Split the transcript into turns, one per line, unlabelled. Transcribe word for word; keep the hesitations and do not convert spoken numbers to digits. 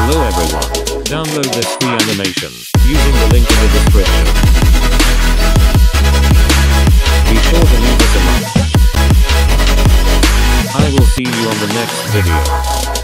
Hello everyone. Download this free animation using the link in the description. Be sure to leave us a like. I will see you on the next video.